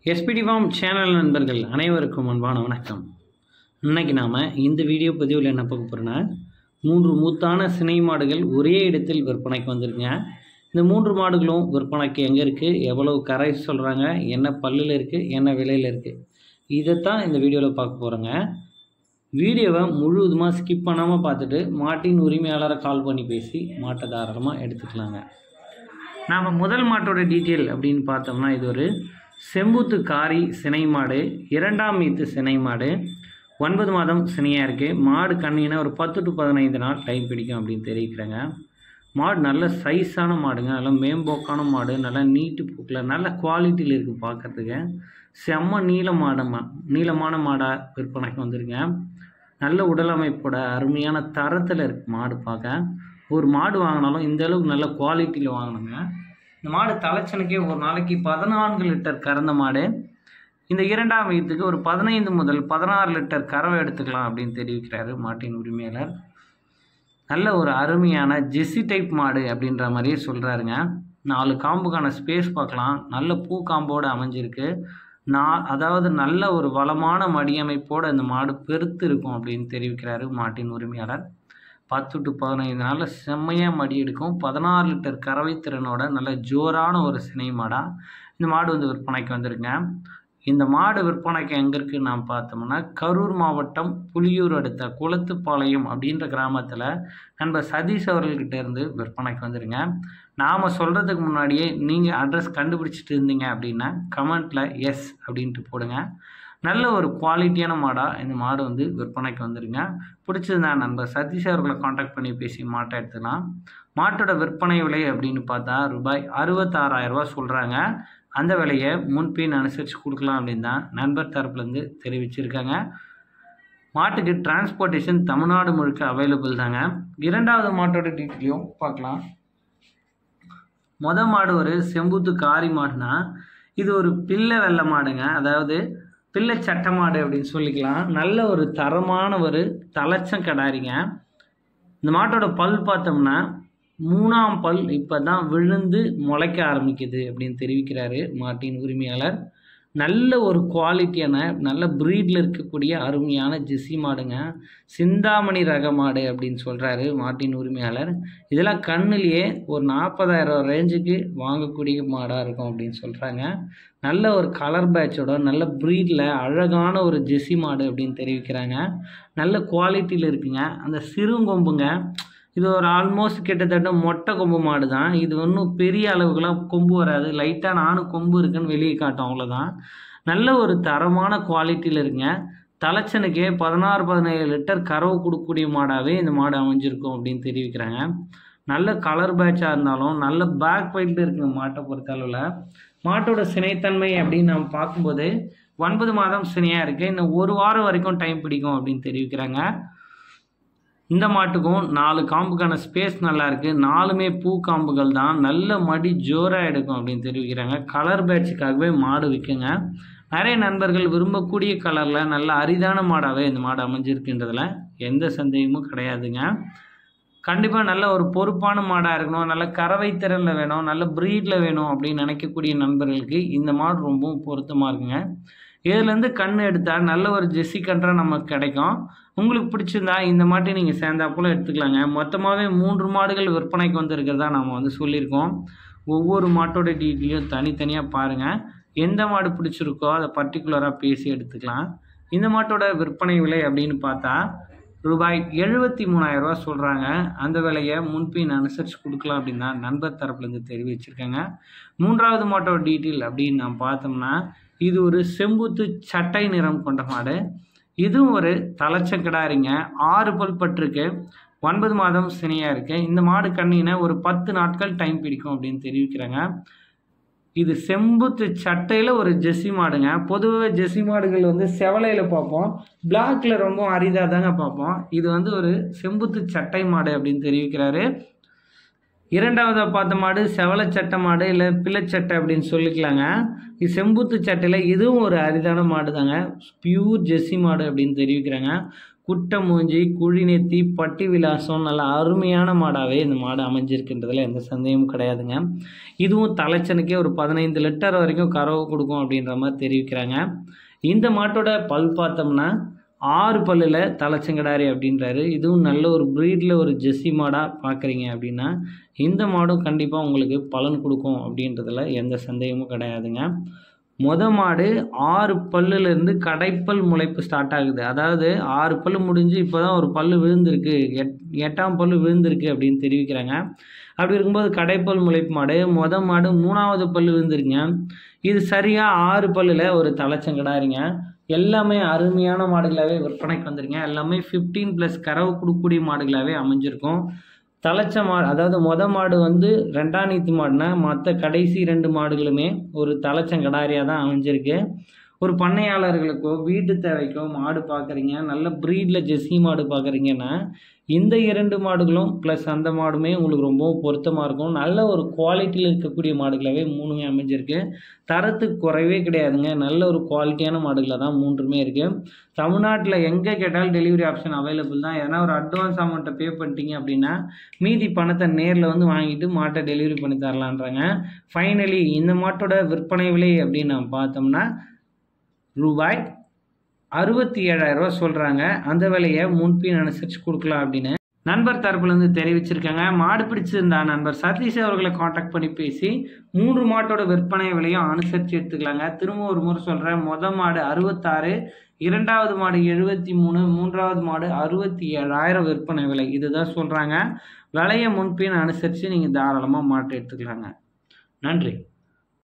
SPD form channel நண்பர்கள் அனைவருக்கும் அன்பான வணக்கம். இன்னைக்கு நாம இந்த வீடியோ பதிவில் என்ன பார்க்க போறோம்னா 3 மூத்தான சினை மாடுகள் ஒரே இடத்தில் விற்பனைக்கு வந்திருக்குங்க. இந்த 3 மாடுகளும் விற்பனைக்கு எங்கே இருக்குது, எவ்வளவு கரை சொல்கிறாங்க, என்ன பல்லில் இருக்குது, என்ன விலையில் இருக்குது, இதைத்தான் இந்த வீடியோவில் பார்க்க போகிறோங்க. வீடியோவை முழுவதுமாக ஸ்கிப் பண்ணாமல் பார்த்துட்டு மாட்டின் உரிமையாளரை கால் பண்ணி பேசி மாட்டை தாராளமாக எடுத்துக்கலாங்க. நாம் முதல் மாட்டோட டீட்டெயில் அப்படின்னு பார்த்தோம்னா இது ஒரு செம்பூத்து காரி சினை மாடு, 2ஆம் ஈத்து சினை மாடு, 9 மாதம் சினையாக இருக்குது. மாடு கண்ணினா ஒரு 10 to 15 நாள் டைம் பிடிக்கும் அப்படின்னு தெரிவிக்கிறாங்க. மாடு நல்ல சைஸான மாடுங்க, நல்லா மேம்போக்கான மாடு, நல்லா நீட்டு பூக்கில் நல்ல குவாலிட்டியில் இருக்குது. பார்க்குறதுக்கு செம்ம நீளமான மாடாக விற்பனைக்கு வந்துருங்க. நல்ல உடல் அமைப்போட அருமையான தரத்தில் இருக்குது மாடு. பார்க்க ஒரு மாடு வாங்கினாலும் இந்த அளவுக்கு நல்ல குவாலிட்டியில் வாங்கணுங்க. இந்த மாடு தலைச்சனுக்கே ஒரு நாளைக்கு 14 லிட்டர் கறந்த மாடு. இந்த 2ஆம் ஈத்துக்கு ஒரு 15 முதல் 16 லிட்டர் கறவை எடுத்துக்கலாம் அப்படின்னு தெரிவிக்கிறாரு மாட்டின் உரிமையாளர். நல்ல ஒரு அருமையான ஜெர்சி டைப் மாடு அப்படின்ற மாதிரியே சொல்கிறாருங்க. 4 காம்புக்கான ஸ்பேஸ் பார்க்கலாம். நல்ல பூ காம்போடு அமைஞ்சிருக்கு. அதாவது நல்ல ஒரு வளமான மடியமைப்போடு இந்த மாடு பெருத்து இருக்கும் அப்படின்னு தெரிவிக்கிறாரு மாட்டின் உரிமையாளர். 10 to 15 நாளில் செம்மையாக மடி எடுக்கும். 16 லிட்டர் கறவை திறனோட நல்ல ஜோரான ஒரு சினை மாடாக இந்த மாடு வந்து விற்பனைக்கு வந்துருங்க. இந்த மாடு விற்பனைக்கு எங்கே இருக்குன்னு நாம் பார்த்தோம்னா கரூர் மாவட்டம் புலியூர் அடுத்த குளத்துப்பாளையம் அப்படின்ற கிராமத்தில் நண்பர் சதீஷ் அவர்கள்கிட்ட இருந்து விற்பனைக்கு வந்துருங்க. நாம் சொல்கிறதுக்கு முன்னாடியே நீங்கள் அட்ரஸ் கண்டுபிடிச்சிட்டு இருந்தீங்க அப்படின்னா கமெண்ட்டில் எஸ் அப்படின்ட்டு போடுங்க. நல்ல ஒரு குவாலிட்டியான மாடாக இந்த மாடு வந்து விற்பனைக்கு வந்துடுங்க. பிடிச்சதுனா நண்பர் சதீஷ் அவர்களை காண்டாக்ட் பண்ணி பேசி மாட்டை எடுத்துக்கலாம். மாட்டோட விற்பனை விலை அப்படின்னு பார்த்தா ரூபாய் 66,000 சொல்கிறாங்க. அந்த விலையை முன்பின் அனுசரித்து கொடுக்கலாம் அப்படின்னு தான் நண்பர் தரப்புலேருந்து தெரிவிச்சிருக்காங்க. மாட்டுக்கு டிரான்ஸ்போர்ட்டேஷன் தமிழ்நாடு முழுக்க அவைலபிள் தாங்க. 2வது மாட்டோட டீட்டெயிலையும் பார்க்கலாம். மாடு ஒரு செம்பூத்து காரி மாடுனா இது ஒரு பிள்ளை வெள்ளை மாடுங்க. அதாவது பிள்ளை சட்டை மாடு அப்படின்னு சொல்லிக்கலாம். நல்ல ஒரு தரமான ஒரு தலைச்சம் கிடாரிங்க. இந்த மாட்டோட பல் பார்த்தோம்னா 3ஆம் பல் இப்போ தான் விழுந்து முளைக்க ஆரம்பிக்குது அப்படின்னு தெரிவிக்கிறாரு மாட்டின் உரிமையாளர். நல்ல ஒரு குவாலிட்டியான நல்ல ப்ரீடில் இருக்கக்கூடிய அருமையான ஜெர்சி மாடுங்க. சிந்தாமணி ரக மாடு அப்படின்னு சொல்கிறாரு மாட்டின் உரிமையாளர். இதெல்லாம் கண்ணுலேயே ஒரு 40,000 ரேஞ்சுக்கு வாங்கக்கூடிய மாடாக இருக்கும் அப்படின்னு சொல்கிறாங்க. நல்ல ஒரு கலர் பேட்சோட நல்ல ப்ரீடில் அழகான ஒரு ஜெர்சி மாடு அப்படின்னு தெரிவிக்கிறாங்க. நல்ல குவாலிட்டியில் இருக்குங்க. அந்த சிறுங்கொம்புங்க, இது ஒரு ஆல்மோஸ்ட் கிட்டத்தட்ட மொட்டை கொம்பு மாடு தான். இது ஒன்றும் பெரிய அளவுக்குலாம் கொம்பு வராது, லைட்டாக நானும் கொம்பு இருக்குன்னு வெளியே காட்டும், அவ்வளோதான். நல்ல ஒரு தரமான குவாலிட்டியில் இருக்குங்க. தலைச்சனுக்கே 16-17 லிட்டர் கறவை கொடுக்கக்கூடிய மாடாகவே இந்த மாடு அமைஞ்சிருக்கும் அப்படின்னு தெரிவிக்கிறாங்க. நல்ல கலர் பேட்சாக இருந்தாலும் நல்ல பேக் வைட்டில் இருக்குங்க மாட்டை பொறுத்த அளவில். மாட்டோட சினைத்தன்மை அப்படின்னு நம்ம பார்க்கும்போது 9 மாதம் சினையாக இருக்குது. இன்னும் 1 வாரம் வரைக்கும் டைம் பிடிக்கும் அப்படின்னு தெரிவிக்கிறாங்க. இந்த மாட்டுக்கும் 4 காம்புக்கான ஸ்பேஸ் நல்லா இருக்குது. 4மே பூ காம்புகள் தான். நல்ல மடி ஜோராக எடுக்கும் அப்படின்னு தெரிவிக்கிறாங்க. கலர் பேட்சுக்காகவே மாடு விற்குங்க. நிறைய நண்பர்கள் விரும்பக்கூடிய கலரில் நல்ல அரிதான மாடாகவே இந்த மாடு அமைஞ்சிருக்குன்றதுல எந்த சந்தேகமும் கிடையாதுங்க. கண்டிப்பாக நல்ல ஒரு பொறுப்பான மாடாக இருக்கணும், நல்ல கறவை திறனில் வேணும், நல்ல ப்ரீடில் வேணும் அப்படின்னு நினைக்கக்கூடிய நண்பர்களுக்கு இந்த மாடு ரொம்பவும் பொருத்தமாக இருக்குங்க. இதுலேருந்து கண் எடுத்தால் நல்ல ஒரு ஜெர்சி கன்றாக நமக்கு கிடைக்கும். உங்களுக்கு பிடிச்சிருந்தா இந்த மாட்டை நீங்கள் சேர்ந்தாப்புல எடுத்துக்கலாங்க. மொத்தமாகவே 3 மாடுகள் விற்பனைக்கு வந்துருக்கிறதா நம்ம வந்து சொல்லியிருக்கோம். ஒவ்வொரு மாட்டோட டீட்டெயிலையும் தனித்தனியாக பாருங்கள். எந்த மாடு பிடிச்சிருக்கோ அதை பர்டிகுலராக பேசி எடுத்துக்கலாம். இந்த மாட்டோட விற்பனை விலை அப்படின்னு பார்த்தா ரூபாய் 73,000 சொல்கிறாங்க. அந்த விலையை முன்பின் அனுசரித்து கொடுக்கலாம் அப்படின்னு தான் நண்பர் தரப்புலேருந்து தெரிவிச்சிருக்காங்க. 3வது மாட்டோட டீட்டெயில் அப்படின்னு நம்ம பார்த்தோம்னா இது ஒரு செம்பூத்து சட்டை நிறம் கொண்ட மாடு. இதுவும் ஒரு தலைச்ச கிடாரிங்க. 6 பல் பட்டிருக்கு. 9 மாதம் சினையாக இருக்குது. இந்த மாடு கண்ணினா ஒரு 10 நாட்கள் டைம் பிடிக்கும் அப்படின்னு தெரிவிக்கிறாங்க. இது செம்பூத்து சட்டையில் ஒரு ஜெர்சி மாடுங்க. பொதுவாக ஜெர்சி மாடுகள் வந்து செவலையில் பார்ப்போம், பிளாக்கில் ரொம்ப அரிதாக தாங்க பார்ப்போம். இது வந்து ஒரு செம்பூத்து சட்டை மாடு அப்படின்னு தெரிவிக்கிறாரு. 2வதாக பார்த்த மாடு செவலை சட்டை மாடு இல்லை பிள்ளைச்சட்டை அப்படின்னு சொல்லிக்கலாங்க. இது செம்பூத்து சட்டையில் இதுவும் ஒரு அரிதான மாடு தாங்க. பியூர் ஜெர்சி மாடு அப்படின்னு தெரிவிக்கிறாங்க. குட்டை மூஞ்சி, குழி நெத்தி, பட்டி விலாசம், நல்ல அருமையான மாடாகவே இந்த மாடு அமைஞ்சிருக்குன்றதுல எந்த சந்தேகமும் கிடையாதுங்க. இதுவும் தலைச்சனுக்கே ஒரு 15 லிட்டர் வரைக்கும் கறவை கொடுக்கும் அப்படின்ற மாதிரி தெரிவிக்கிறாங்க. இந்த மாட்டோட பல் பார்த்தோம்னா 6 பல்லில் தலைச்சங்கடாரி அப்படின்றாரு. இதுவும் நல்ல ஒரு ப்ரீடில் ஒரு ஜெர்சி மாடாக பார்க்குறீங்க அப்படின்னா இந்த மாடும் கண்டிப்பாக உங்களுக்கு பலன் கொடுக்கும் அப்படின்றதுல எந்த சந்தேகமும் கிடையாதுங்க. மாடு 6 பல்லுலேருந்து கடைப்பல் முளைப்பு ஸ்டார்ட் ஆகுது. அதாவது 6 பல்லு முடிஞ்சு இப்போ தான் ஒரு பல்லு விழுந்திருக்கு, 8ஆம் பல்லு விழுந்திருக்கு அப்படின்னு தெரிவிக்கிறாங்க. அப்படி இருக்கும்போது கடைப்பல் முளைப்பு மாடு மாடு 3ஆவது பல்லு விழுந்துருங்க. இது சரியாக 6 பல்லில் ஒரு தலைச்சங்கடாரிங்க. எல்லாமே அருமையான மாடுகளாகவே விற்பனைக்கு வந்துருங்க. எல்லாமே 15+ கறவை கொடுக்கக்கூடிய மாடுகளாகவே அமைஞ்சிருக்கும். தலைச்ச மாடு அதாவது மாடு வந்து 2ஆம் நீத்து மாடுனா மற்ற கடைசி 2 மாடுகளுமே ஒரு தலைச்சங்கடாரியாக தான் அமைஞ்சிருக்கு. ஒரு பண்ணையாளர்களுக்கோ வீட்டு தேவைக்கோ மாடு பார்க்குறீங்க, நல்ல ப்ரீடில் ஜெர்சி மாடு பார்க்குறீங்கன்னா இந்த 2 மாடுகளும் ப்ளஸ் அந்த மாடுமே உங்களுக்கு ரொம்பவும் பொருத்தமாக இருக்கும். நல்ல ஒரு குவாலிட்டியில் இருக்கக்கூடிய மாடுகளாகவே 3மே அமைஞ்சிருக்கு. தரத்துக்கு குறைவே கிடையாதுங்க. நல்ல ஒரு குவாலிட்டியான மாடுகளாக தான் 3மே இருக்குது. தமிழ்நாட்டில் எங்கே கேட்டாலும் டெலிவரி ஆப்ஷன் அவைலபிள் தான். ஏன்னா ஒரு அட்வான்ஸ் அமௌண்ட்டை பே பண்ணிட்டீங்க அப்படின்னா மீதி பணத்தை நேரில் வந்து வாங்கிட்டு மாட்டை டெலிவரி பண்ணி தரலான்றாங்க. ஃபைனலி இந்த மாட்டோட விற்பனை விலை அப்படின்னு நம்ம பார்த்தோம்னா ரூபாய் 67,000 சொல்கிறாங்க. அந்த விலையை முன்பின் அனுசரித்து கொடுக்கலாம் அப்படின்னு நண்பர் தரப்புலேருந்து தெரிவிச்சிருக்காங்க. மாடு பிடிச்சிருந்தா நண்பர் சதீஷ் அவர்களை காண்டாக்ட் பண்ணி பேசி 3 மாட்டோட விற்பனை விலையும் அனுசரித்து எடுத்துக்கலாங்க. திரும்ப ஒரு முறை சொல்கிறேன், மாடு 66, 2வது மாடு 73, 3வது மாடு 67,000 விற்பனை விலை. இதுதான் சொல்கிறாங்க. விலையை முன்பின் அனுசரித்து நீங்கள் தாராளமாக மாட்டை எடுத்துக்கலாங்க. நன்றி.